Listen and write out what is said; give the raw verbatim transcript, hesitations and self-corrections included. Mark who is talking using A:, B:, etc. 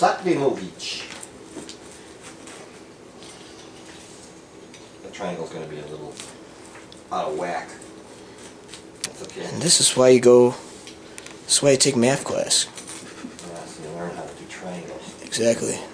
A: Saklimovic. The triangle's going to be a little out of whack. That's okay.
B: And this is why you go, this is why you take math class.
A: Yeah, so you learn how to do triangles.
B: Exactly.